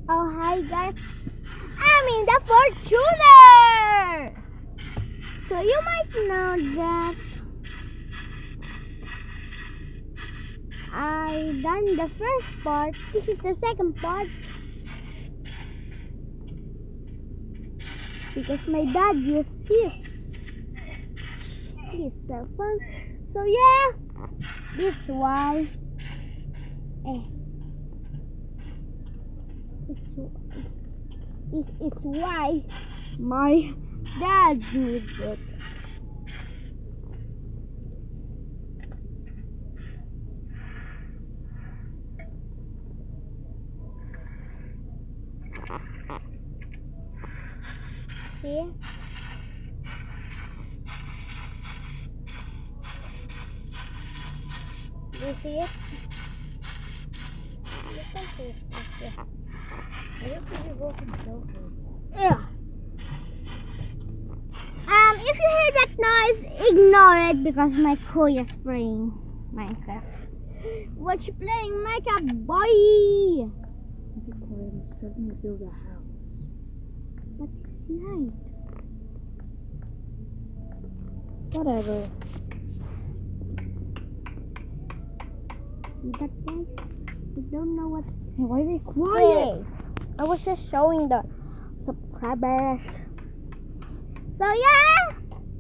Oh, hi guys. I'm in the Fortuner. So you might know that I done the first part. This is the second part because my dad used his cell phone. So yeah, this is why. This is why my dad did it. See? You see it? Look at this. Yeah. If you hear that noise, ignore it because my Kuya is playing Minecraft. What you playing, Minecraft, boy? I'm struggling to build a house. But it's night. Whatever. See that, guys? You don't know what. Hey, why are they quiet? I was just showing the subscribers. So yeah,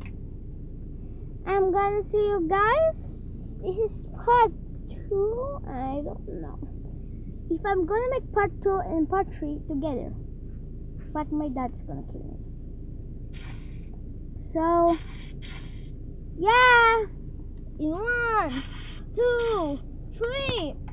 I'm gonna see you guys. This is part 2. I don't know if I'm gonna make part 2 and part 3 together, but my dad's gonna kill me. So yeah, in 1, 2, 3.